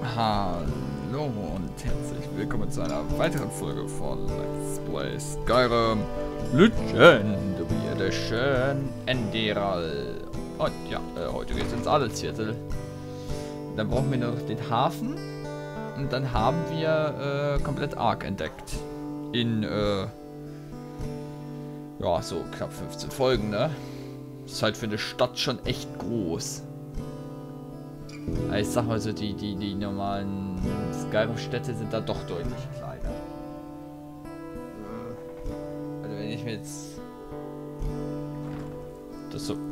Hallo und herzlich willkommen zu einer weiteren Folge von Let's Play Skyrim Legendary Edition Enderal. Und ja, heute geht es ins Adelsviertel. Dann brauchen wir nur noch den Hafen und dann haben wir komplett Ark entdeckt. In ja, so knapp 15 Folgen, ne? Ist halt für eine Stadt schon echt groß. Ich sag mal so, die normalen Skyrim-Städte sind da doch deutlich kleiner. Also wenn ich mir jetzt das so...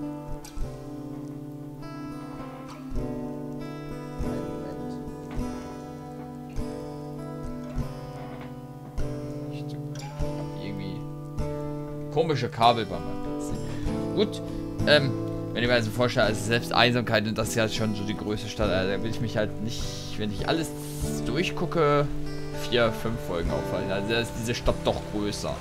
Ich hab irgendwie komische Kabel bei meinem PC. Gut, wenn ich mir also vorstelle, also selbst Einsamkeit, und das ist ja schon so die größte Stadt, also da will ich mich halt nicht, wenn ich alles durchgucke, 4, 5 Folgen aufhalten. Also da ist diese Stadt doch größer.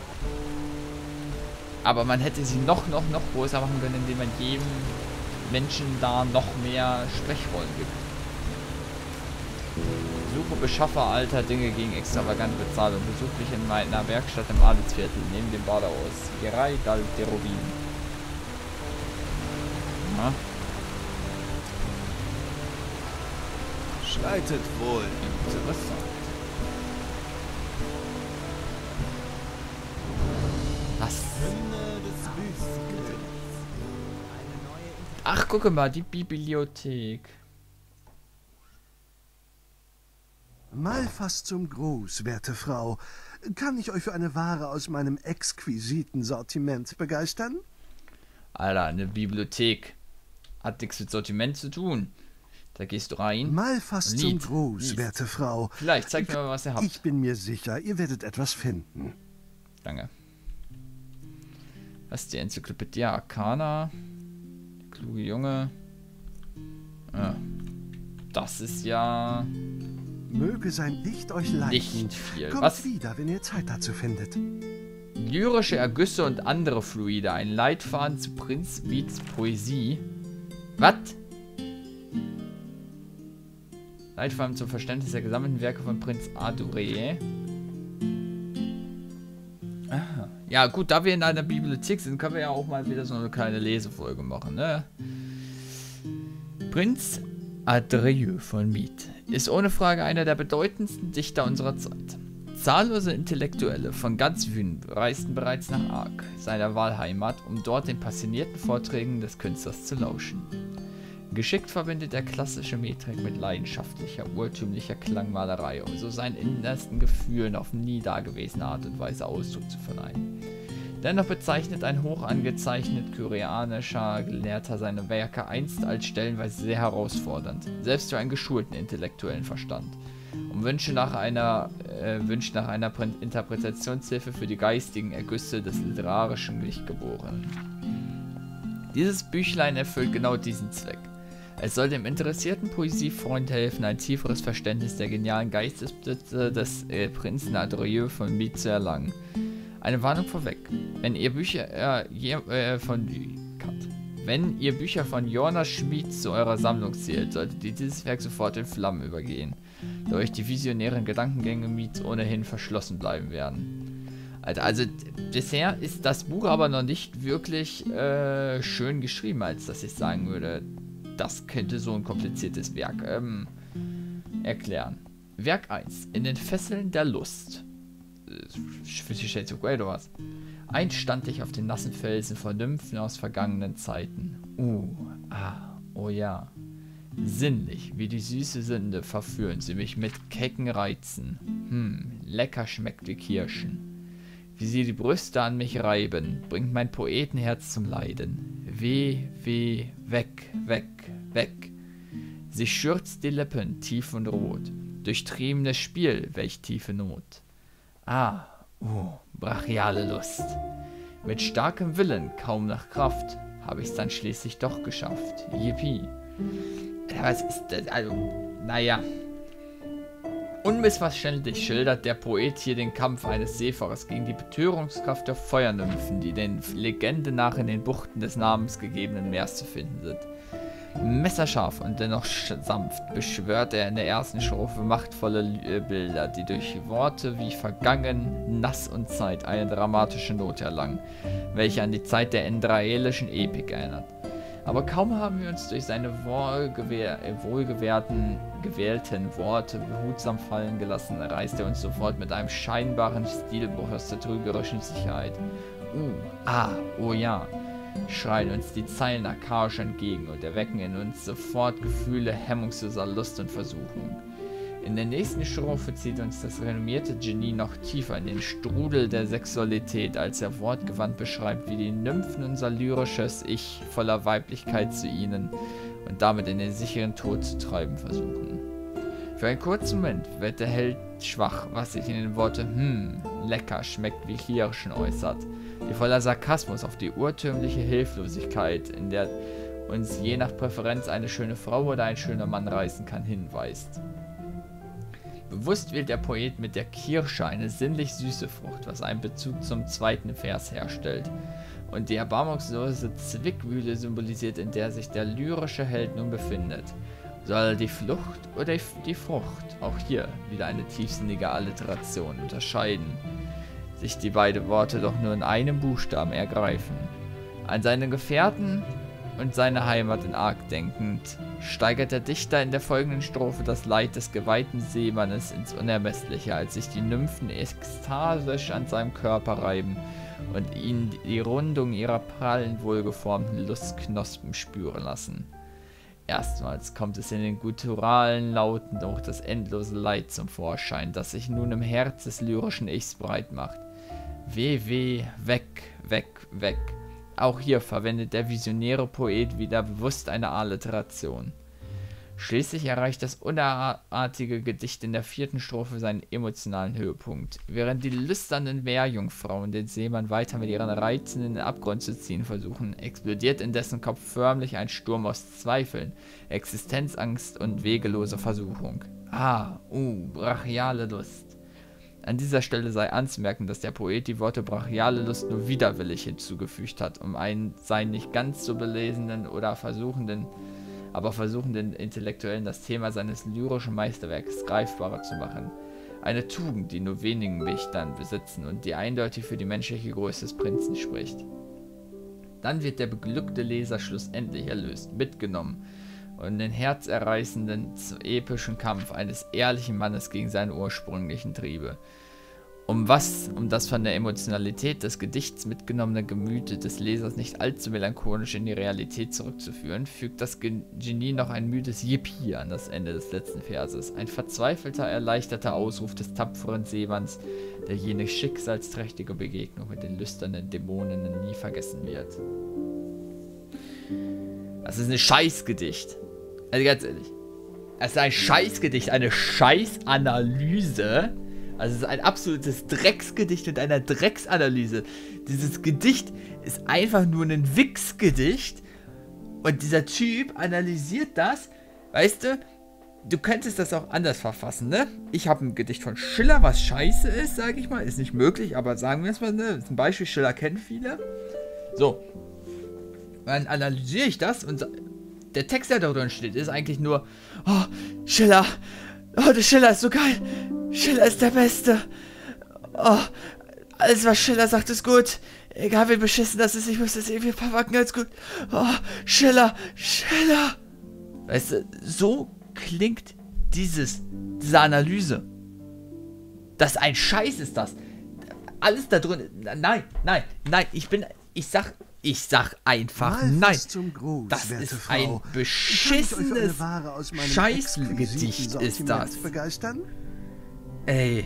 Aber man hätte sie noch größer machen können, indem man jedem Menschen da noch mehr Sprechrollen gibt. Suche Beschaffer alter Dinge gegen extravagante Bezahlung. Besuch mich in meiner Werkstatt im Adelsviertel, neben dem Badehaus. Gerai dal Derubin. Ja. Schreitet wohl. Interessant. Was? Ach, gucke mal, die Bibliothek. Mal fast zum Gruß, werte Frau. Kann ich euch für eine Ware aus meinem exquisiten Sortiment begeistern? Alter, eine Bibliothek. Hat nichts mit Sortiment zu tun. Da gehst du rein. Mal fast zum Gruß, werte Frau. Vielleicht zeigt mir mal, was ihr habt. Ich bin mir sicher, ihr werdet etwas finden. Danke. Was ist die Enzyklopädie Arcana? Der kluge Junge. Ah. Das ist ja... Möge sein Licht euch leiten. Nicht viel. Kommt Was? wieder, wenn ihr Zeit dazu findet. Lyrische Ergüsse und andere Fluide. Ein Leitfaden zu Prinz Vids Poesie. Was? Leitfaden zum Verständnis der gesammelten Werke von Prinz Adure. Aha. Ja gut, da wir in einer Bibliothek sind, können wir ja auch mal wieder so eine kleine Lesefolge machen, ne? Prinz Adrieu von Mid ist ohne Frage einer der bedeutendsten Dichter unserer Zeit. Zahllose Intellektuelle von ganz Wien reisten bereits nach Ark, seiner Wahlheimat, um dort den passionierten Vorträgen des Künstlers zu lauschen. Geschickt verbindet er klassische Metrik mit leidenschaftlicher, urtümlicher Klangmalerei, um so seinen innersten Gefühlen auf nie dagewesene Art und Weise Ausdruck zu verleihen. Dennoch bezeichnet ein hoch angezeichnet kyrianischer Gelehrter seine Werke einst als stellenweise sehr herausfordernd, selbst für einen geschulten intellektuellen Verstand. Und wünscht nach einer Interpretationshilfe für die geistigen Ergüsse des literarischen Lichtgeborenen. Dieses Büchlein erfüllt genau diesen Zweck. Es soll dem interessierten Poesiefreund helfen, ein tieferes Verständnis der genialen Geistesblitze des Prinzen Adrieu von Mid zu erlangen. Eine Warnung vorweg. Wenn ihr Bücher von Jonas Schmid zu eurer Sammlung zählt, solltet ihr dieses Werk sofort in Flammen übergehen, da euch die visionären Gedankengänge Mids ohnehin verschlossen bleiben werden. Also bisher ist das Buch aber noch nicht wirklich schön geschrieben, als dass ich sagen würde, das könnte so ein kompliziertes Werk erklären. Werk 1. In den Fesseln der Lust. Für die Shades of Grey oder was? Einst stand ich auf den nassen Felsen vor Nymphen aus vergangenen Zeiten. Oh ja. Sinnlich, wie die süße Sünde verführen sie mich mit kecken Reizen. Lecker schmeckt wie Kirschen. Wie sie die Brüste an mich reiben, bringt mein Poetenherz zum Leiden. Weh, weg. Sie schürzt die Lippen tief und rot. Durchtriebenes Spiel, welch tiefe Not. Brachiale Lust. Mit starkem Willen, kaum nach Kraft, habe ich's dann schließlich doch geschafft. Yippie. Was ist das? Also, naja. Unmissverständlich schildert der Poet hier den Kampf eines Seefahrers gegen die Betörungskraft der Feuernymphen, die den Legende nach in den Buchten des namensgegebenen Meers zu finden sind. Messerscharf und dennoch sanft beschwört er in der ersten Strophe machtvolle Bilder, die durch Worte wie vergangen, nass und Zeit eine dramatische Note erlangen, welche an die Zeit der endraelischen Epik erinnert. Aber kaum haben wir uns durch seine gewählten Worte behutsam fallen gelassen, reißt er uns sofort mit einem scheinbaren Stilbruch aus der trügerischen Sicherheit. Oh ja, schreien uns die Zeilen arkaisch entgegen und erwecken in uns sofort Gefühle hemmungsloser Lust und Versuchung. In der nächsten Strophe zieht uns das renommierte Genie noch tiefer in den Strudel der Sexualität, als er wortgewandt beschreibt, wie die Nymphen unser lyrisches Ich voller Weiblichkeit zu ihnen und damit in den sicheren Tod zu treiben versuchen. Für einen kurzen Moment wird der Held schwach, was sich in den Worten lecker schmeckt wie Hirschen äußert, die voller Sarkasmus auf die urtümliche Hilflosigkeit, in der uns je nach Präferenz eine schöne Frau oder ein schöner Mann reißen kann, hinweist. Bewusst wählt der Poet mit der Kirsche eine sinnlich süße Frucht, was einen Bezug zum zweiten Vers herstellt, und die erbarmungslose Zwickmühle symbolisiert, in der sich der lyrische Held nun befindet. Soll die Flucht oder die Frucht, auch hier wieder eine tiefsinnige Alliteration, unterscheiden, sich die beiden Worte doch nur in einem Buchstaben ergreifen. An seine Gefährten und seine Heimat in Ark denkend, steigert der Dichter in der folgenden Strophe das Leid des geweihten Seemannes ins Unermessliche, als sich die Nymphen ekstasisch an seinem Körper reiben und ihn die Rundung ihrer prallen, wohlgeformten Lustknospen spüren lassen. Erstmals kommt es in den gutturalen Lauten durch das endlose Leid zum Vorschein, das sich nun im Herz des lyrischen Ichs breit macht. Weh, weg, weg, weg. Auch hier verwendet der visionäre Poet wieder bewusst eine Alliteration. Schließlich erreicht das unerartige Gedicht in der 4. Strophe seinen emotionalen Höhepunkt. Während die lüsternen Meerjungfrauen den Seemann weiter mit ihren Reizen in den Abgrund zu ziehen versuchen, explodiert in dessen Kopf förmlich ein Sturm aus Zweifeln, Existenzangst und wegeloser Versuchung. Brachiale Lust. An dieser Stelle sei anzumerken, dass der Poet die Worte brachiale Lust nur widerwillig hinzugefügt hat, um einen seinen nicht ganz so belesenen oder versuchenden Intellektuellen das Thema seines lyrischen Meisterwerks greifbarer zu machen. Eine Tugend, die nur wenigen Dichtern besitzen und die eindeutig für die menschliche Größe des Prinzen spricht. Dann wird der beglückte Leser schlussendlich erlöst, mitgenommen und den herzerreißenden, epischen Kampf eines ehrlichen Mannes gegen seine ursprünglichen Triebe. Um das von der Emotionalität des Gedichts mitgenommene Gemüt des Lesers nicht allzu melancholisch in die Realität zurückzuführen, fügt das Genie noch ein müdes Yippie an das Ende des letzten Verses. Ein verzweifelter, erleichterter Ausruf des tapferen Seemanns, der jene schicksalsträchtige Begegnung mit den lüsternen Dämonen nie vergessen wird. Das ist ein Scheißgedicht. Also ganz ehrlich. Es ist ein Scheißgedicht, eine Scheißanalyse. Also es ist ein absolutes Drecksgedicht mit einer Drecksanalyse. Dieses Gedicht ist einfach nur ein Wichsgedicht. Und dieser Typ analysiert das. Weißt du, du könntest das auch anders verfassen, ne? Ich habe ein Gedicht von Schiller, was scheiße ist, sage ich mal. Ist nicht möglich, aber sagen wir es mal, ne? Zum Beispiel, Schiller kennen viele. So. Dann analysiere ich das und der Text, der da drin steht, ist eigentlich nur: Oh, Schiller. Oh, der Schiller ist so geil. Schiller ist der Beste. Oh, alles, was Schiller sagt, ist gut. Egal wie beschissen das ist, ich muss das irgendwie verpacken, ganz gut. Oh, Schiller. Weißt du, so klingt diese Analyse. Das ein Scheiß ist das. Alles da drin. Nein. Ich sag einfach nein. Das ist ein beschissenes Scheißgedicht, ist das. Begeistern? Ey.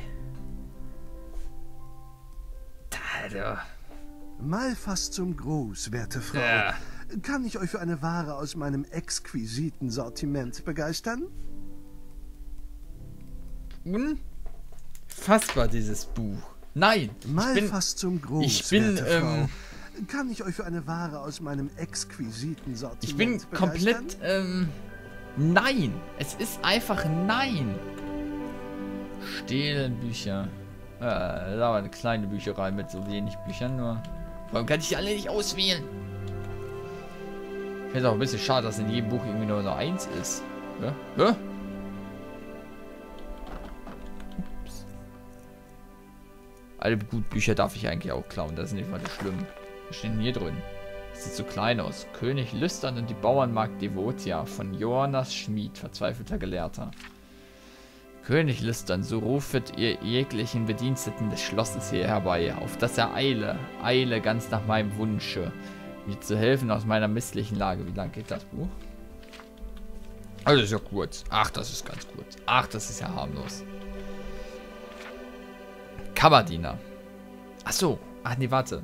Also. Mal fast zum Gruß, werte Frau. Ja. Kann ich euch für eine Ware aus meinem exquisiten Sortiment begeistern? Unfassbar, dieses Buch. Nein. Fast zum Gruß, werte Frau. Kann ich euch für eine Ware aus meinem exquisiten Sortiment Ich bin komplett, nein. Es ist einfach nein. Stehlen Bücher. Da war eine kleine Bücherei mit so wenig Büchern nur. Warum kann ich die alle nicht auswählen? Ist auch ein bisschen schade, dass in jedem Buch irgendwie nur noch eins ist. Ja? Ja? Ups. Alle guten Bücher darf ich eigentlich auch klauen. Das ist nicht mal so schlimm. Was steht denn hier drin? Das sieht so klein aus. König Lüstern und die Bauernmagd Devotia von Jonas Schmid, verzweifelter Gelehrter. König Lüstern, so rufet ihr jeglichen Bediensteten des Schlosses hier herbei, auf dass er eile ganz nach meinem Wunsche, mir zu helfen aus meiner misslichen Lage. Wie lang geht das Buch? Also ist ja kurz. Ach, das ist ganz kurz. Ach, das ist ja harmlos. Kammerdiener. Ach so. Ach nee, warte.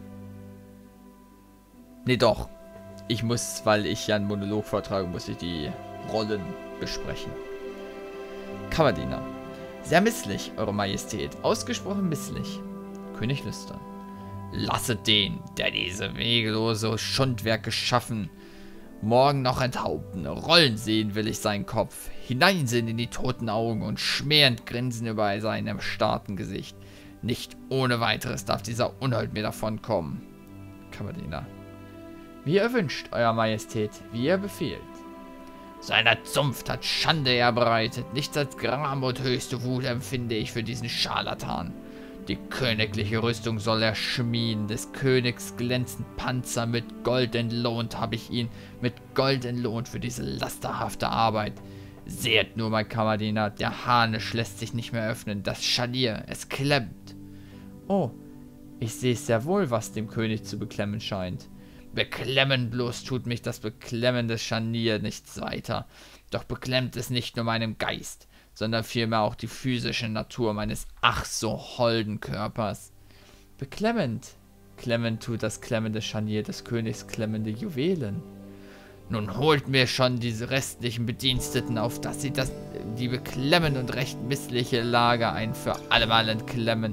Nee, doch. Ich muss, weil ich ja einen Monolog vortrage, muss ich die Rollen besprechen. Kammerdiener. Sehr misslich, Eure Majestät. Ausgesprochen misslich. König Lüstern. Lasset den, der diese wegelose Schundwerk geschaffen, morgen noch enthaupten. Rollen sehen will ich seinen Kopf, hineinsehen in die toten Augen und schmähend grinsen über sein erstarrten Gesicht. Nicht ohne weiteres darf dieser Unhold mir davonkommen. Kammerdiener. Wie ihr wünscht, Euer Majestät, wie ihr befehlt. Seiner Zunft hat Schande er bereitet. Nichts als Gram und höchste Wut empfinde ich für diesen Scharlatan. Die königliche Rüstung soll er schmieden, des Königs glänzend Panzer mit Gold entlohnt habe ich ihn, mit Gold entlohnt für diese lasterhafte Arbeit. Seht nur, mein Kammerdiener, der Harnisch lässt sich nicht mehr öffnen, das Scharnier, es klemmt. Oh, ich sehe sehr wohl, was dem König zu beklemmen scheint. Beklemmen bloß tut mich das beklemmende Scharnier nichts weiter, doch beklemmt es nicht nur meinen Geist, sondern vielmehr auch die physische Natur meines ach so holden Körpers. Beklemmend, klemmend tut das klemmende Scharnier des Königs klemmende Juwelen. Nun holt mir schon diese restlichen Bediensteten, auf dass sie die beklemmend und recht missliche Lage ein für allemal entklemmen.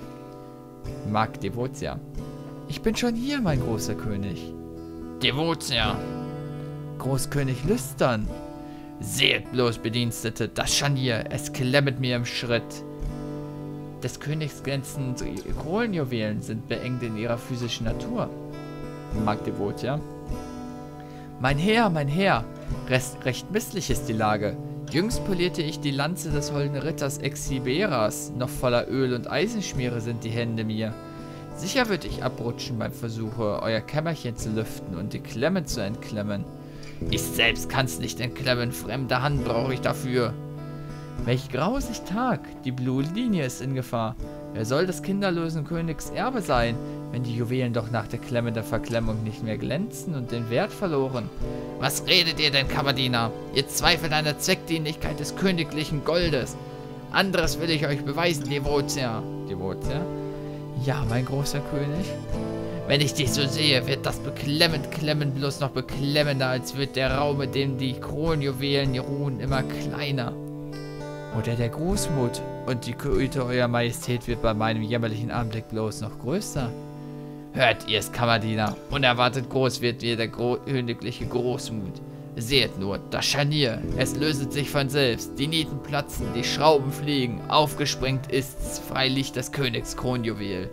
Magd Devotia. Ich bin schon hier, mein großer König. Devotia. Großkönig Lüstern. Seht bloß, Bedienstete, das Scharnier, es klemmet mir im Schritt. Des Königs glänzende Kronjuwelen sind beengt in ihrer physischen Natur. Magd Devotia. Mein Herr, recht misslich ist die Lage. Jüngst polierte ich die Lanze des holden Ritters Exiberas, noch voller Öl und Eisenschmiere sind die Hände mir. Sicher würde ich abrutschen beim Versuche, euer Kämmerchen zu lüften und die Klemmen zu entklemmen. Ich selbst kann's nicht entklemmen, fremde Hand brauche ich dafür. Welch grausig Tag, die Blutlinie ist in Gefahr. Wer soll des kinderlosen Königs Erbe sein, wenn die Juwelen doch nach der Klemme der Verklemmung nicht mehr glänzen und den Wert verloren? Was redet ihr denn, Kammerdiener? Ihr zweifelt an der Zweckdienlichkeit des königlichen Goldes. Anderes will ich euch beweisen, Devotia. Devotia? Ja, mein großer König. Wenn ich dich so sehe, wird das Klemmen bloß noch beklemmender, als wird der Raum, in dem die Kronjuwelen ruhen, immer kleiner. Oder der Großmut und die Güte Eurer Majestät wird bei meinem jämmerlichen Anblick bloß noch größer. Hört ihr's, Kammerdiener, unerwartet groß wird dir der königliche Großmut. Seht nur, das Scharnier, es löset sich von selbst, die Nieten platzen, die Schrauben fliegen, aufgesprengt ist's, freilich des Königs Kronjuwel.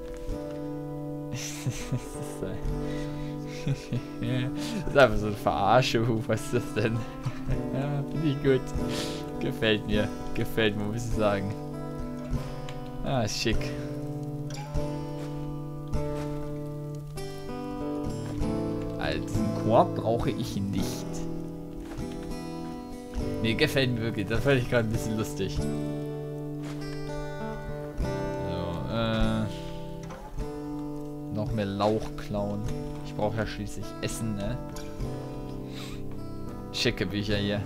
Das ist einfach so eine Verarsche, was ist das denn? Ja, finde ich gut. Gefällt mir, muss ich sagen. Ah, schick. Als Korb brauche ich ihn nicht. Nee, gefällt mir wirklich. Das fand ich gerade ein bisschen lustig. So, noch mehr Lauch klauen. Ich brauche ja schließlich Essen, ne? Schicke Bücher hier.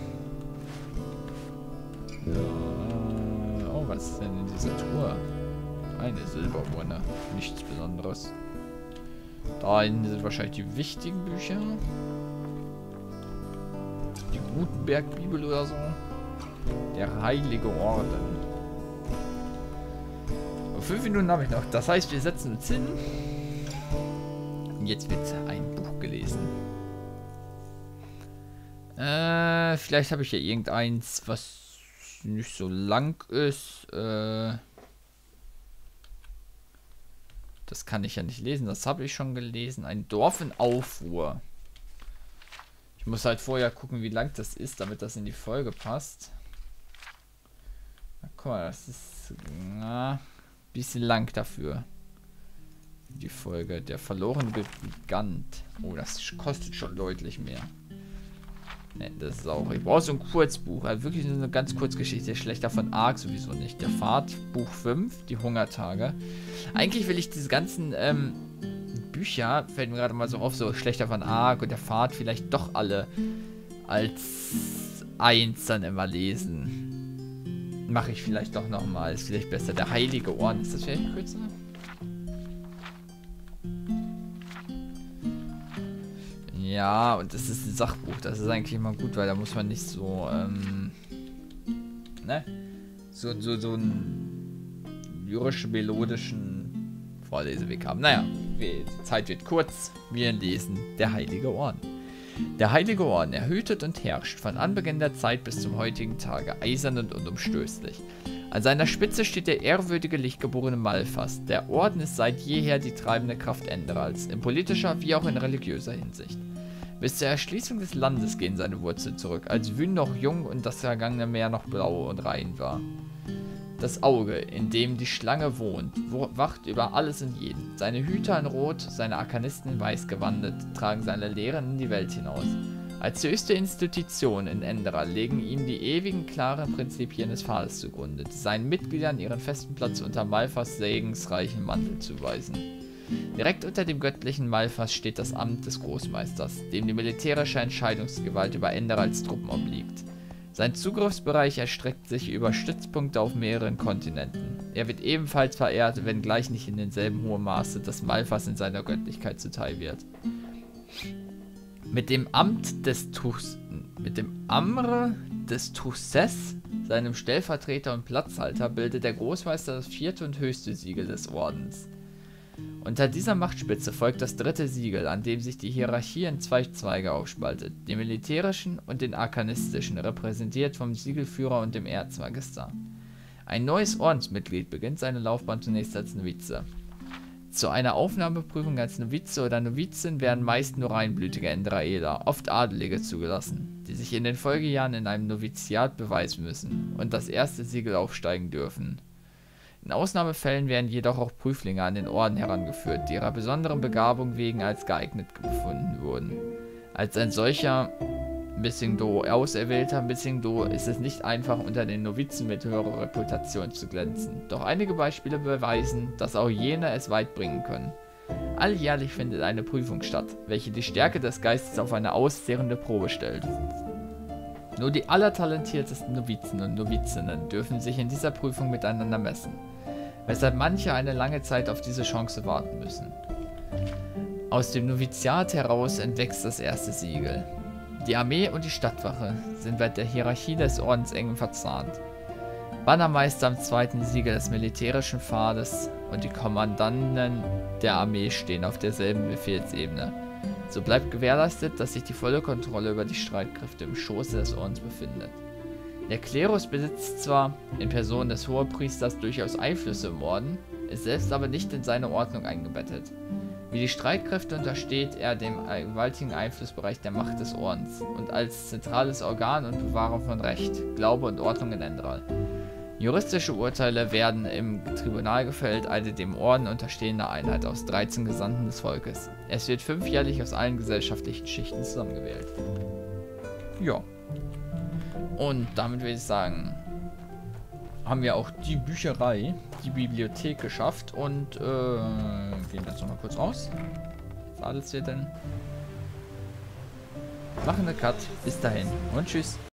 So, oh, was ist denn in dieser Truhe? Eine Silberurne. Nichts Besonderes. Da hinten sind wahrscheinlich die wichtigen Bücher. Die Gutenberg-Bibel oder so. Der Heilige Orden. 5 Minuten habe ich noch. Das heißt, wir setzen uns hin. Und jetzt wird ein Buch gelesen. Vielleicht habe ich ja irgendeins, was nicht so lang ist. Das kann ich ja nicht lesen. Das habe ich schon gelesen. Ein Dorf in Aufruhr. Ich muss halt vorher gucken, wie lang das ist, damit das in die Folge passt. Na, guck mal, das ist ein bisschen lang dafür. Die Folge. Der verlorene Gigant. Oh, das kostet schon deutlich mehr. Ne, das ist auch. Ich brauche so ein Kurzbuch. Also wirklich so eine ganz Kurzgeschichte. Schlechter von Ark sowieso nicht. Der Pfad, Buch 5, die Hungertage. Eigentlich will ich diese ganzen Bücher, fällt mir gerade mal so auf, so Schlechter von Ark und der Pfad vielleicht doch alle als eins dann immer lesen. Mache ich vielleicht doch nochmal. Ist vielleicht besser. Der Heilige Orden. Ist das vielleicht kürzer? Ja, und das ist ein Sachbuch. Das ist eigentlich immer gut, weil da muss man nicht so, ne? So einen lyrischen, melodischen Vorleseweg haben. Naja, die Zeit wird kurz. Wir lesen Der Heilige Orden. Der Heilige Orden, er hütet und herrscht von Anbeginn der Zeit bis zum heutigen Tage, eisern und unumstößlich. An seiner Spitze steht der ehrwürdige, lichtgeborene Malphas. Der Orden ist seit jeher die treibende Kraft Enderals, in politischer wie auch in religiöser Hinsicht. Bis zur Erschließung des Landes gehen seine Wurzeln zurück, als Wynn noch jung und das vergangene Meer noch blau und rein war. Das Auge, in dem die Schlange wohnt, wacht über alles und jeden. Seine Hüter in Rot, seine Arkanisten in Weiß gewandet, tragen seine Lehren in die Welt hinaus. Als höchste Institution in Enderal legen ihnen die ewigen, klaren Prinzipien des Pfades zugrunde, die seinen Mitgliedern ihren festen Platz unter Malphas segensreichen Mantel zuweisen. Direkt unter dem göttlichen Malphas steht das Amt des Großmeisters, dem die militärische Entscheidungsgewalt über Enderals Truppen obliegt. Sein Zugriffsbereich erstreckt sich über Stützpunkte auf mehreren Kontinenten. Er wird ebenfalls verehrt, wenngleich nicht in demselben hohen Maße, das Malphas in seiner Göttlichkeit zuteil wird. Mit dem Amre des Tusses, seinem Stellvertreter und Platzhalter, bildet der Großmeister das vierte und höchste Siegel des Ordens. Unter dieser Machtspitze folgt das dritte Siegel, an dem sich die Hierarchie in zwei Zweige aufspaltet, den militärischen und den arkanistischen, repräsentiert vom Siegelführer und dem Erzmagister. Ein neues Ordensmitglied beginnt seine Laufbahn zunächst als Novize. Zu einer Aufnahmeprüfung als Novize oder Novizin werden meist nur reinblütige Endraeler, oft Adelige, zugelassen, die sich in den Folgejahren in einem Noviziat beweisen müssen und das erste Siegel aufsteigen dürfen. In Ausnahmefällen werden jedoch auch Prüflinge an den Orden herangeführt, die ihrer besonderen Begabung wegen als geeignet befunden wurden. Als ein solcher auserwählter Missingdo ist es nicht einfach, unter den Novizen mit höherer Reputation zu glänzen. Doch einige Beispiele beweisen, dass auch jene es weit bringen können. Alljährlich findet eine Prüfung statt, welche die Stärke des Geistes auf eine auszehrende Probe stellt. Nur die allertalentiertesten Novizen und Novizinnen dürfen sich in dieser Prüfung miteinander messen, weshalb manche eine lange Zeit auf diese Chance warten müssen. Aus dem Noviziat heraus entwächst das erste Siegel. Die Armee und die Stadtwache sind bei der Hierarchie des Ordens eng verzahnt. Bannermeister am zweiten Siegel des militärischen Pfades und die Kommandanten der Armee stehen auf derselben Befehlsebene. So bleibt gewährleistet, dass sich die volle Kontrolle über die Streitkräfte im Schoße des Ordens befindet. Der Klerus besitzt zwar in Person des Hohepriesters durchaus Einflüsse im Orden, ist selbst aber nicht in seine Ordnung eingebettet. Wie die Streitkräfte untersteht er dem gewaltigen Einflussbereich der Macht des Ordens und als zentrales Organ und Bewahrer von Recht, Glaube und Ordnung in Enderal. Juristische Urteile werden im Tribunal gefällt, eine dem Orden unterstehende Einheit aus 13 Gesandten des Volkes. Es wird 5-jährlich aus allen gesellschaftlichen Schichten zusammengewählt. Ja. Und damit würde ich sagen, haben wir auch die Bücherei, die Bibliothek geschafft und gehen jetzt nochmal kurz raus. Was adelt ihr denn? Machen eine Cut. Bis dahin und tschüss.